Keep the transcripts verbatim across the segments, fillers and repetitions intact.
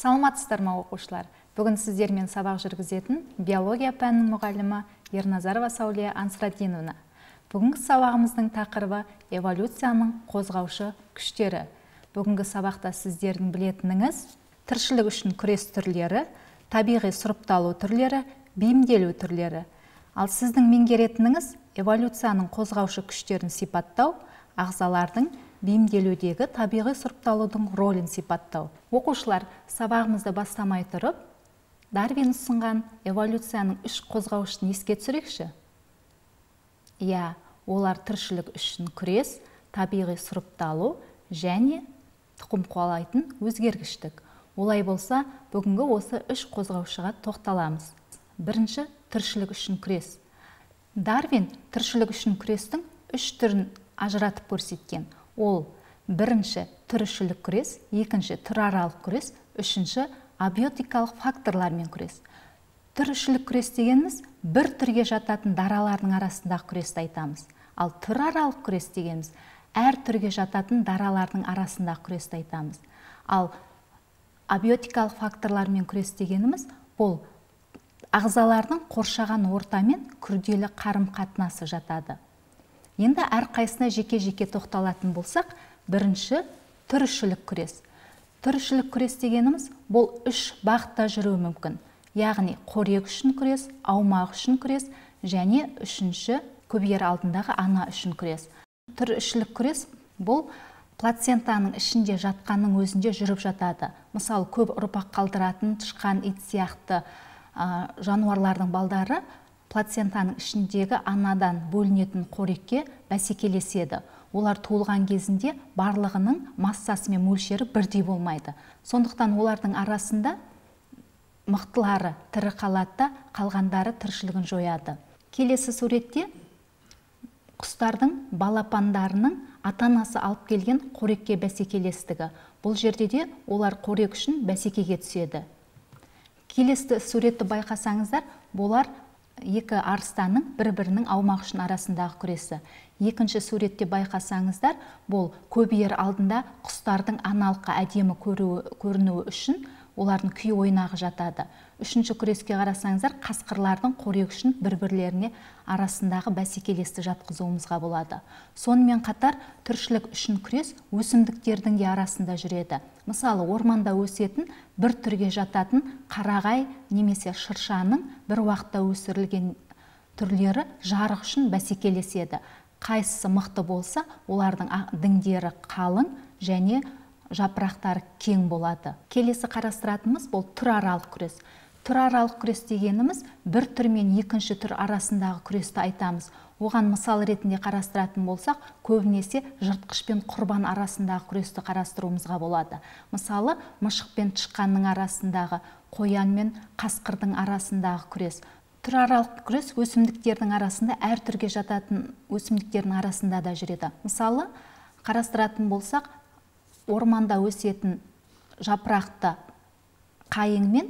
Саламатсыздар ма оқушылар? Бүгін сіздермен сабақ жүргізетін биология пәнінің мұғалімі Ерназарова Сауле Ансырадиновна. Бүгінгі сабағымыздың тақырыбы эволюцияның қозғаушы күштері. Бүгінгі сабақта сіздердің білетініңіз тіршілік үшін күрес түрлері, табиғи сұрыпталу түрлері, бейімделу түрлері. Ал сіздің меңгеретініңіз эволюцияның қозғаушы күштерін сипаттау, ағзалардың бейімделудегі табиғи сұрыпталудың ролін сипаттау. Оқушылар, сабағымызды бастамай тұрып, Дарвин ұсынған эволюцияның үш қозғаушысын еске түсірейікші. Иә, олар тіршілік үшін күрес, табиғи сұрыпталу және тұқым қуалайтын өзгергіштік. Олай болса, бүгінгі осы үш қозғаушыға тоқталамыз. Бірінші, тіршілік үшін күрес. Дарвин тіршілік үшін күрестің үш түрін ажыратып көрсеткен. Ол бірінші тіршілік күрес, екінші түраралық күрес, үшінші абиотикалық факторлармен күрес. Тіршілік күрес дегеніміз бір түрге жататын даралардың арасындағы күресті айтамыз. Ал түраралық күрес дегеніміз әр түрге жататын даралардың арасындағы күресті айтамыз. Ал абиотикалық факторлармен күрес дегеніміз бұл ағзалардың қоршаған ортамен күрделі қарым-қатынасы жатады. Енді әрқайсысына жеке-жеке тоқталатын болсақ, бірінші тіршілік күрес. Тіршілік күрес дегеніміз бұл үш бағытта жүруі мүмкін. Яғни қорек үшін күрес, аумақ үшін күрес және үшінші көбейер алдындағы ана үшін күрес. Тіршілік күрес бұл плацентаның ішінде жатқанның өзінде жүріп жатады. Мысалы, көп ұрпақ қалдыратын тышқан, ит сияқты жануарлардың балдары плацентаның ішіндегі анадан бөлінетін қорекке бәсекелеседі. Олар туылған кезінде барлығының массасы мен мөлшері бірдей болмайды. Сондықтан олардың арасында мықтылары тірі қалады, қалғандары тіршілігін жояды. Келесі суретте құстардың балапандарының ата-анасы алып келген қорекке бәсекелестігі. Бұл жерде де олар қорек үшін бәсекеге түседі. Келесі суретті байқасаңыздар, болар екі арыстанның бір-бірінің аумақ үшін арасындағы күресі. Екінші суретте байқасаңыздар, бұл көбейер алдында құстардың аналыққа әдемі көрінуі үшін олардың күй ойнағы жатады. Үшінші күреске қарасаңыздар, қасқырлардың қорек үшін бір-бірлеріне арасындағы бәсекелесті жатқызуымызға болады. Сонымен қатар тіршілік үшін күрес өсімдіктердің де арасында жүреді. Мысалы, орманда өсетін бір түрге жататын қарағай немесе шыршаның бір уақытта өсірілген түрлері жарық үшін бәсекелеседі. Қайсысы мықты болса, олардың діңдері қалың және жапырақтары кең болады. Келесі қарастыратынымыз бұл түраралық күрес. Түраралық күрес дегеніміз бір түр мен екінші түр арасындағы күресті айтамыз. Оған мысал ретінде қарастыратын болсақ, көбінесе жыртқыш пен құрбан арасындағы күресті қарастыруымызға болады. Мысалы, мышық пен тышқанның арасындағы, қоян мен қасқырдың арасындағы күрес. Түраралық күрес өсімдіктердің арасында, әр түрге жататын өсімдіктердің арасында да жүреді. Мысалы, қарастыратын болсақ, орманда өсетін жапырақты қайың мен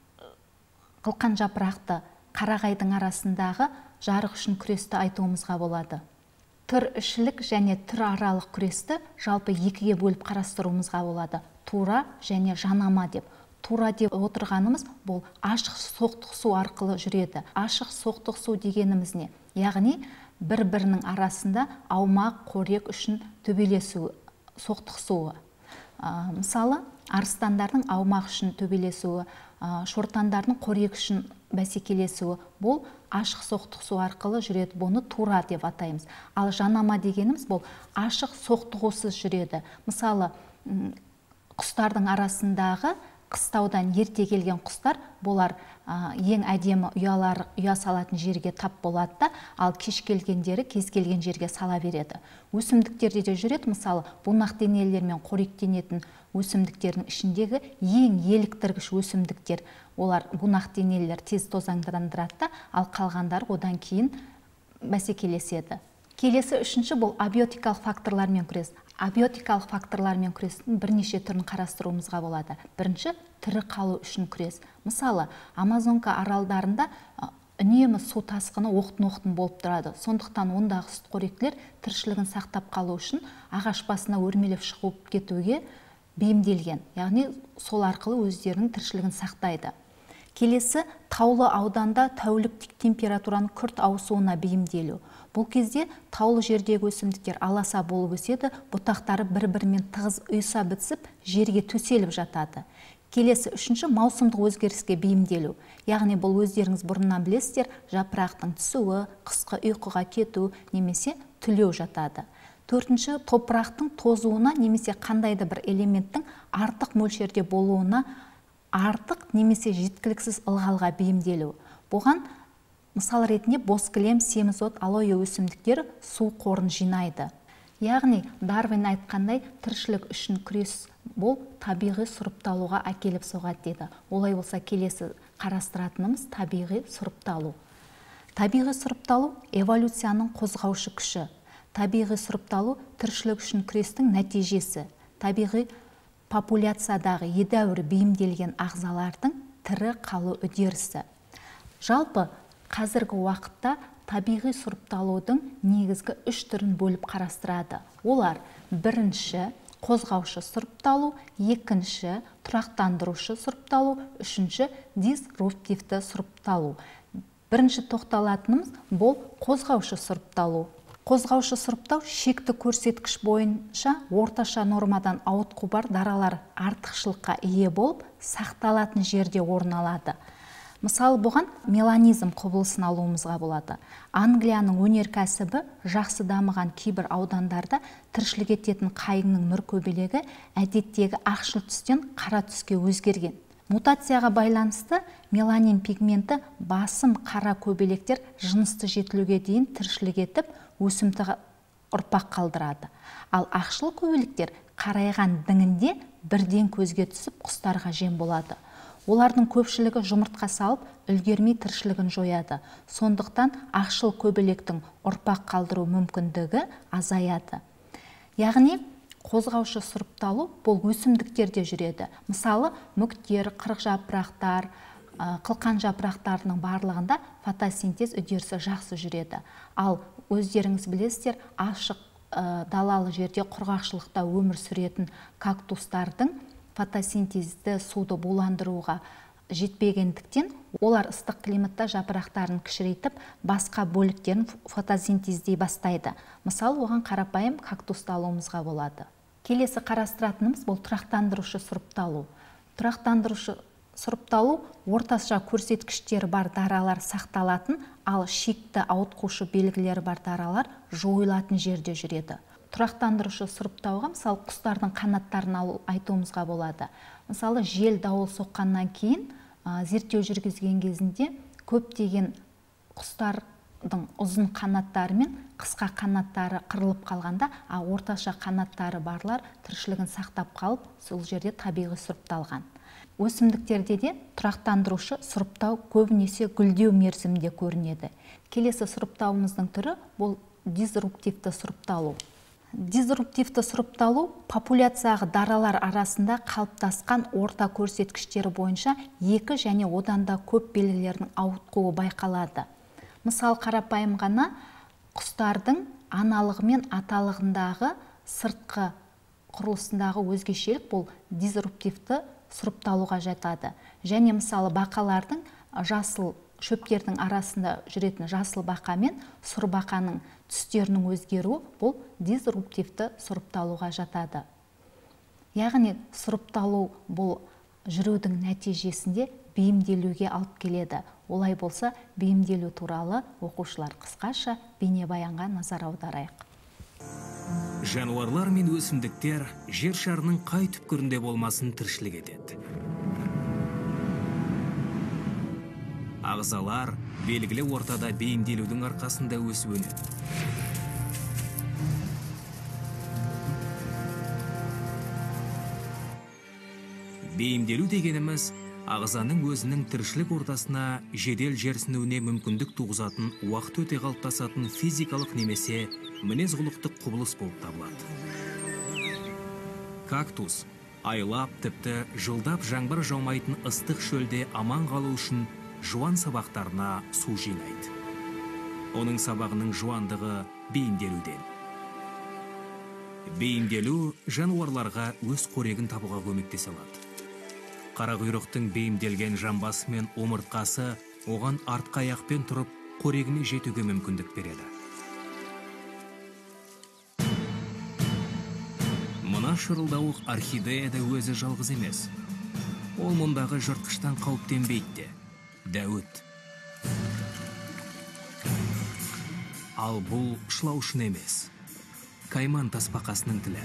қылқан жапырақты қарағайдың арасындағы жарық үшін күресті айтуымызға болады. Түрішілік және түраралық күресті жалпы екіге бөліп қарастыруымызға болады. Тура және жанама деп. Тура деп отырғанымыз бұл ашық соқтығысу арқылы жүреді. Ашық соқтығысу дегеніміз не? Яғни бір-бірінің арасында аумақ, қорек үшін төбелесуі, соқтығысуы. Мысалы, арыстандардың аумақ үшін төбелесуі, шортандардың қорек үшін бәсекелесуі, бұл ашық соқтығысу арқылы жүреді. Бұны тура деп атаймыз. Ал жанама дегеніміз бұл ашық соқтығусыз жүреді. Мысалы, құстардың арасындағы қыстаудан ерте келген құстар, болар ең әдемі ұя салатын жерге тап болады да, ал кеш келгендері кез келген жерге сала береді. Өсімдіктерде де жүреді, мысалы, бунақ денелер мен қоректенетін өсімдіктердің ішіндегі ең еліктіргіш өсімдіктер, олар бунақ денелер тез тозаңдандырады, ал қалғандар одан кейін бәсекелеседі. Келесі үшінші бұл абиотикалық факторлармен күрес. Абиотикалық факторлармен күрестің бірнеше түрін қарастыруымызға болады. Бірінші, тірі қалу үшін күрес. Мысалы, Амазонка аралдарында үнемі су тасқыны оқтын-оқтын болып тұрады. Сондықтан ондағы сүтқоректілер тіршілігін сақтап қалу үшін ағаш басына өрмелеп шығып кетуге бейімделген, яғни сол арқылы өздерінің тіршілігін сақтайды. Келесі, таулы ауданда тәуліктік температураның күрт ауысуына бейімделу. Бұл кезде таулы жердегі өсімдіктер аласа болып өседі, бұтақтары бір-бірімен тығыз ұйыса бітісіп, жерге төселіп жатады. Келесі, үшінші, маусымдық өзгеріске бейімделу. Яғни бұл өздеріңіз бұрыннан білесіздер, жапырақтың түсуі, қысқы ұйқыға кету немесе түлеу жатады. Төртінші, топырақтың тозуына немесе қандайды бір элементтің артық мөлшерде болуына артық немесе жеткіліксіз ылғалға бейімделу. Бұған мысал ретінде боскілем, семізот, алоэ өсімдіктері су қорын жинайды. Яғни Дарвин айтқандай, тіршілік үшін күрес бұл табиғи сұрыпталуға әкеліп соғады деді. Олай болса, келесі қарастыратынымыз табиғи сұрыпталу. Табиғи сұрыпталу эволюцияның қозғаушы күші. Табиғи сұрыпталу тіршілік үшін күрестің нәтижесі. Табиғи популяциядағы едәуір бейімделген ағзалардың тірі қалу үдерісі. Жалпы, қазіргі уақытта табиғи сұрыпталудың негізгі үш түрін бөліп қарастырады. Олар: бірінші, қозғаушы сұрыпталу, екінші, тұрақтандырушы сұрыпталу, үшінші, дисруптивті сұрыпталу. Бірінші тоқталатынымыз бұл қозғаушы сұрыпталу. Қозғаушы сұрыптау шекті көрсеткіш бойынша орташа нормадан ауытқу бар даралар артықшылыққа ие болып, сақталатын жерде орын алады. Мысалы, бұған меланизм құбылысын алуымызға болады. Англияның өнеркәсібі жақсы дамыған кейбір аудандарда тіршілік ететін қайыңның нұр көбелегі әдеттегі ақшыл түстен қара түске өзгерген. Мутацияға байланысты меланин пигменті басым қара көбелектер жынысты жетілуге дейін тіршілік етіп, өсімтігі ұрпақ қалдырады. Ал ақшыл көбелектер қарайған діңінде бірден көзге түсіп құстарға жем болады. Олардың көпшілігі жұмыртқа салып, үлгермей тіршілігін жояды. Сондықтан ақшыл көбелектің ұрпақ қалдыру мүмкіндігі азаяды. Яғни, қозғаушы сұрыпталу бұл өсімдіктерде жүреді. Мысалы, мүктер, қырық жапырақтар, қылқан жапырақтарының барлығында фотосинтез үдерісі жақсы жүреді. Ал өздеріңіз білесіздер, ашық далалы жерде құрғақшылықта өмір сүретін кактустардың фотосинтезді суды буландыруға жетпегендіктен, олар ыстық климатта жапырақтарын кішірейтіп, басқа бөліктерін фотосинтездей бастайды. Мысалы, оған қарапайым кактусты алуымызға болады. Келесі қарастыратынымыз бұл тұрақтандырушы сұрыпталу. Тұрақтандырушы сұрыпталу орташа көрсеткіштері бар даралар сақталатын, ал шекті ауытқушы белгілері бар даралар жойылатын жерде жүреді. Тұрақтандырушы сұрыптауға, мысалы, құстардың қанаттарын алу айтуымызға болады. Мысалы, жел дауыл соққаннан кейін зерттеу жүргізген кезінде көптеген құстардың ұзын қанаттары мен қысқа қанаттары қырылып қалғанда, а орташа қанаттары барлар тіршілігін сақтап қалып, сол жерде табиғи сұрыпталған. Өсімдіктерде де тұрақтандырушы сұрыптау көбінесе гүлдеу мерзімінде көрінеді. Келесі сұрыптауымыздың түрі бұл дисруптивті сұрыпталу. Дисруптивті сұрыпталу популяцияғы даралар арасында қалыптасқан орта көрсеткіштері бойынша екі және одан да көп белгілердің ауытқуы байқалады. Мысал, қарапайым ғана құстардың аналығы мен аталығындағы сыртқы құрылысындағы өзгешелік бұл дисруптивті сұрыпталуға жатады. Және мысалы, бақалардың жасыл шөптердің арасында жүретін жасыл бақа мен сұр бақаның түстерінің өзгеруі бұл дисруптивті сұрыпталуға жатады. Яғни сұрыпталу бұл жүрудің нәтижесінде бейімделуге алып келеді. Олай болса, бейімделу туралы оқушылар қысқаша бейнебаянға назар аударайық. Жануарлар мен өсімдіктер жер шарының қай түпкірінде болмасын тіршілік етеді. Ағзалар белгілі ортада бейімделудің арқасында өсіп өнеді. Бейімделу дегеніміз ағзаның өзінің тіршілік ортасына жедел жерсінуіне мүмкіндік туғызатын уақыт өте қалыптасатын физикалық немесе мінез құлықтық құбылыс болып табылады. Кактус айлап тіпті жылдап жаңбыр жаумайтын ыстық шөлде аман қалу үшін жуан сабақтарына су жинайды. Оның сабағының жуандығы бейімделуден. Бейімделу жануарларға өз қорегін табуға көмектесе алады. Қарақұйрықтың бейімделген жамбасы мен омыртқасы оған артқы аяқпен тұрып, қорегіне жетуге мүмкіндік береді. Мына шырылдауық орхидея да өзі жалғыз емес. Ол мұндағы жыртқыштан қауіптенбейді де. Дәуіт. Ал бұл шылаушын емес. Кайман тасбақасының тілі.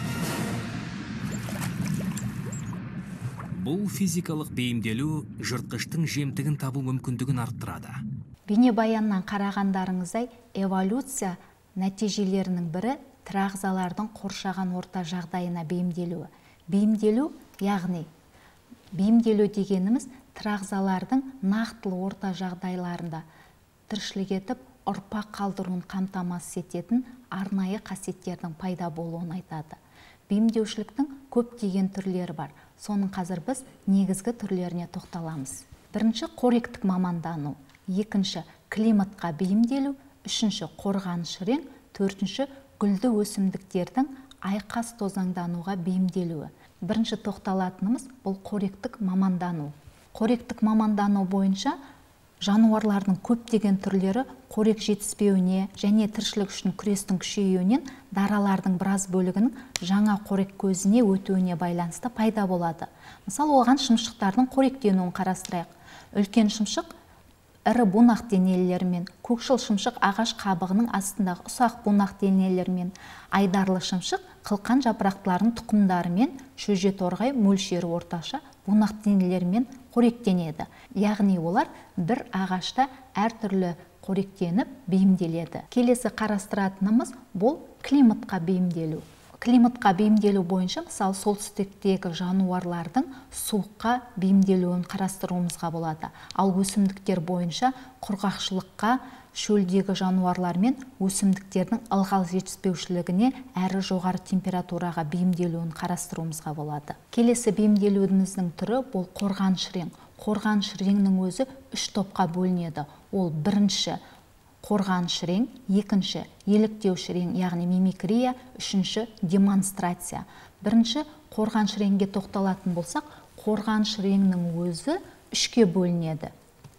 Бұл физикалық бейімделу жыртқыштың жемтігін табу мүмкіндігін арттырады. Бейнебаяннан қарағандарыңыздай, эволюция нәтижелерінің бірі тірі ағзалардың қоршаған орта жағдайына бейімделуі. Бейімделу, яғни бейімделу дегеніміз тірі ағзалардың нақтылы орта жағдайларында тіршілік етіп, ұрпақ қалдыруын қамтамасыз ететін арнайы қасиеттердің пайда болуын айтады. Бейімдеушіліктің көптеген түрлері бар. Соның қазір біз негізгі түрлеріне тоқталамыз. Бірінші, қоректік мамандану. Екінші, климатқа бейімделу. Үшінші, қорғаныш рең. Төртінші, гүлді өсімдіктердің айқас тозаңдануға бейімделуі. Бірінші тоқталатынымыз бұл қоректік мамандану. Қоректік мамандану бойынша жануарлардың көптеген түрлері қорек жетіспеуіне және тіршілік үшін күрестің күшеюінен даралардың біраз бөлігінің жаңа қорек көзіне өтуіне байланысты пайда болады. Мысалы, оған шымшықтардың қоректенуін қарастырайық. Үлкен шымшық ірі бунақ денелермен, көкшіл шымшық ағаш қабығының астындағы ұсақ бунақ денелермен, айдарлы шымшық қылқан жапырақтылардың тұқымдарымен, шөже торғай мөлшері орташа бунақ денелермен қоректенеді. Яғни олар бір ағашта әртүрлі қоректеніп бейімделеді. Келесі қарастыратынымыз бұл климатқа бейімделу. Климатқа бейімделу бойынша, мысалы, солтүстіктегі жануарлардың суыққа бейімделуін қарастыруымызға болады. Ал өсімдіктер бойынша құрғақшылыққа, шөлдегі жануарлар мен өсімдіктердің ылғал жетіспеушілігіне әрі жоғары температураға бейімделуін қарастыруымызға болады. Келесі бейімделуіміздің түрі бұл қорғаныш рең. Қорғаныш реңнің өзі үш топқа бөлінеді. Ол бірінші қорғаныш рең, екінші еліктеуші рең, яғни мимикрия, үшінші демонстрация. Бірінші қорғаныш реңге тоқталатын болсақ, қорғаныш реңнің өзі үшке бөлінеді.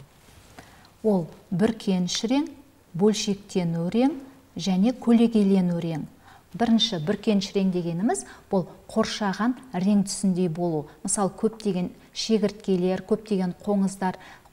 Ол бүркеніш рең, бөлшектену рең және көлегейлену рең. Бірінші бүркеніш рең дегеніміз бұл қоршаған рең түсіндей болу. Мысалы, көптеген шегірткелер, көптеген қоңыздар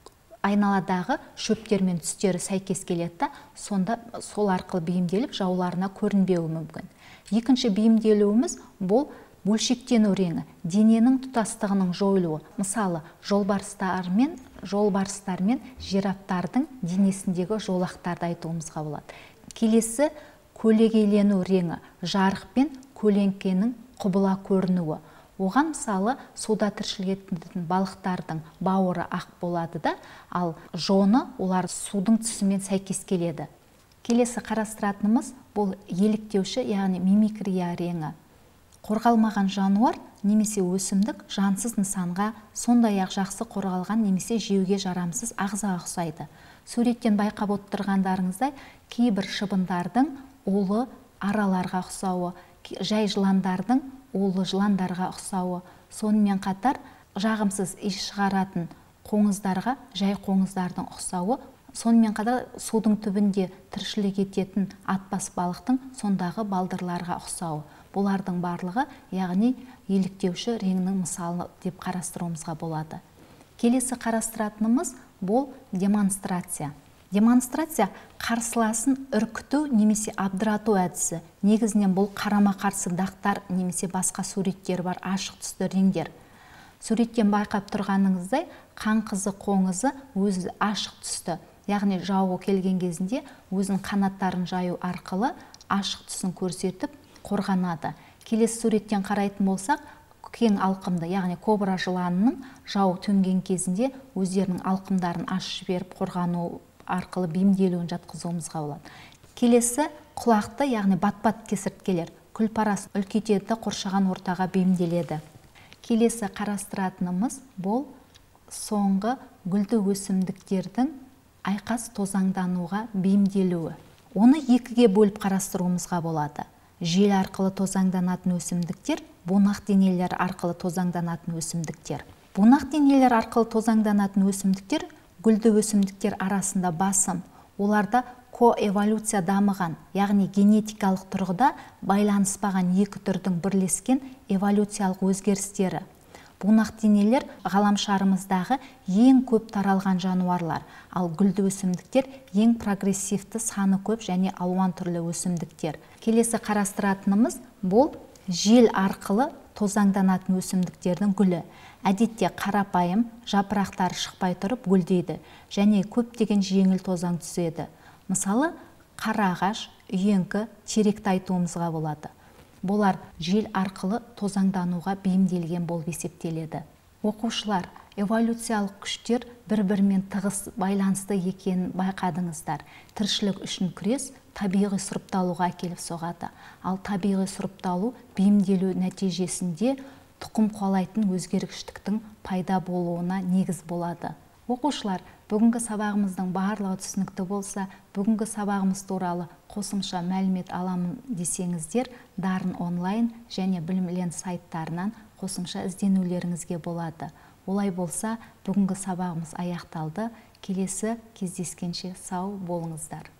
айналадағы шөптер мен түстері сәйкес келеді, сонда сол арқылы бейімделіп жауларына көрінбеуі мүмкін. Екінші бейімделуіміз бұл бөлшектену реңі, дененің тұтастығының жойылуы. Мысалы, жолбарыстар мен жолбарыстар мен жирафтардың денесіндегі жолақтарды айтуымызға болады. Келесі көлегейлену реңі, жарық пен көлеңкенің құбыла көрінуі. Оған мысалы суда тіршілік ететін балықтардың бауыры ақ болады да, ал жоны олар судың түсімен сәйкес келеді. Келесі қарастыратынымыз бұл еліктеуші, яғни мимикрия реңі. Қорғалмаған жануар немесе өсімдік жансыз нысанға, сондай-ақ жақсы қорғалған немесе жеуге жарамсыз ағзаға ұқсайды. Суреттен байқап отырғандарыңыздай, кейбір шыбындардың улы араларға ұқсауы, жай жыландардың улы жыландарға ұқсауы, сонымен қатар жағымсыз иіс шығаратын қоңыздарға жай қоңыздардың ұқсауы, сонымен қатар судың түбінде тіршілік ететін атбас балықтың сондағы балдырларға ұқсауы. Бұлардың барлығы, яғни еліктеуші реңнің мысалы деп қарастыруымызға болады. Келесі қарастыратынымыз бұл демонстрация. Демонстрация қарсыласын үркіту немесе абдырату әдісі. Негізінен бұл қарама-қарсы дақтар немесе басқа суреттер бар ашық түсті реңдер. Суреттен байқап тұрғаныңыздай, қаңқызы қоңызы өзі ашық түсті, яғни жауы келген кезінде өзінің қанаттарын жаю арқылы ашық түсін көрсетіп қорғанады. Келесі суреттен қарайтын болсақ, кең алқымды, яғни кобра жыланының жау төнген кезінде өздерінің алқымдарын ашып жіберіп қорғану арқылы бейімделуін жатқызуымызға болады. Келесі құлақты, яғни бат-бат кесірткелер, күлпарас үлкейтеді, қоршаған ортаға бейімделеді. Келесі қарастыратынымыз бұл соңғы гүлді өсімдіктердің айқас тозаңдануға бейімделуі. Оны екіге бөліп қарастыруымызға болады. жел арқылы тозаңданатын өсімдіктер, бунақ денелер арқылы тозаңданатын өсімдіктер. Бунақ денелер арқылы тозаңданатын өсімдіктер гүлді өсімдіктер арасында басым. Оларда коэволюция дамыған, яғни генетикалық тұрғыда байланыспаған екі түрдің бірлескен эволюциялық өзгерістері. Бунақ денелер ғаламшарымыздағы ең көп таралған жануарлар, ал гүлді өсімдіктер ең прогрессивті, саны көп және алуан түрлі өсімдіктер. Келесі қарастыратынымыз бұл жел арқылы тозаңданатын өсімдіктердің гүлі. Әдетте қарапайым, жапырақтары шықпай тұрып гүлдейді және көптеген жеңіл тозаң түседі. Мысалы, қарағаш, үйеңкі, теректі айтуымызға болады. Болар жел арқылы тозаңдануға бейімделген болып есептеледі. Оқушылар, эволюциялық күштер бір-бірімен тығыз байланысты екенін байқадыңыздар. Тіршілік үшін күрес табиғи сұрыпталуға әкеліп соғады. Ал табиғи сұрыпталу бейімделу нәтижесінде тұқым қуалайтын өзгергіштіктің пайда болуына негіз болады. Оқушылар, бүгінгі сабағымыздың барлығы түсінікті болса, бүгінгі сабағымыз туралы қосымша мәлімет аламын десеңіздер, Дарын онлайн және білім сайттарынан қосымша ізденулеріңізге болады. Олай болса, бүгінгі сабағымыз аяқталды. Келесі кездескенше сау болыңыздар.